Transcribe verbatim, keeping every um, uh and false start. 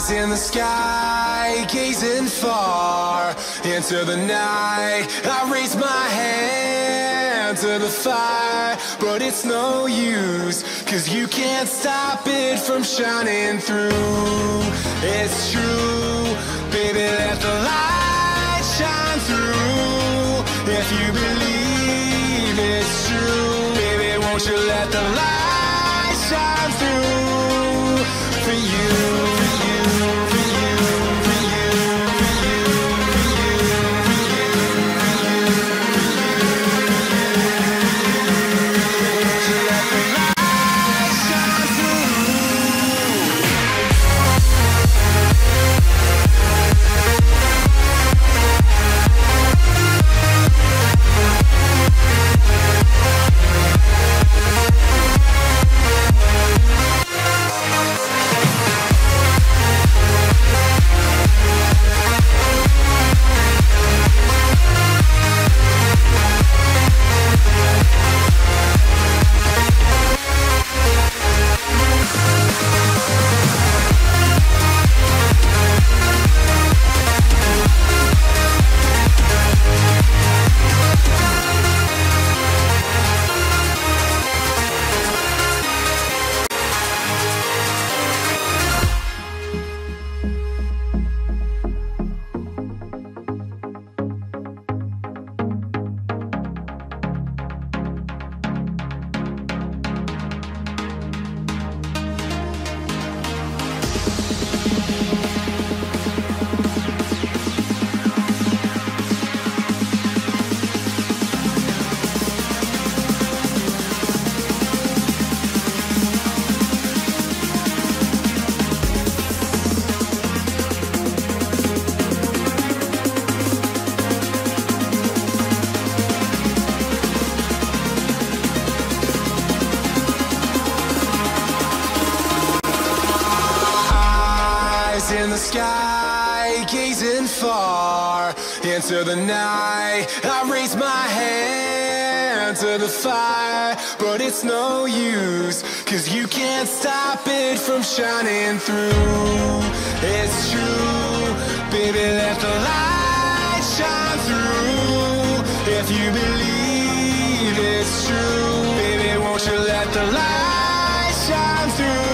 In the sky, gazing far into the night, I raise my hand to the fire, but it's no use, cause you can't stop it from shining through. It's true, baby, let the light shine through. If you believe it's true, baby, won't you let the light shine through for you. In the sky, gazing far into the night, I raise my hand to the fire, but it's no use, cause you can't stop it from shining through. It's true, baby, let the light shine through. If you believe it's true, baby, won't you let the light shine through.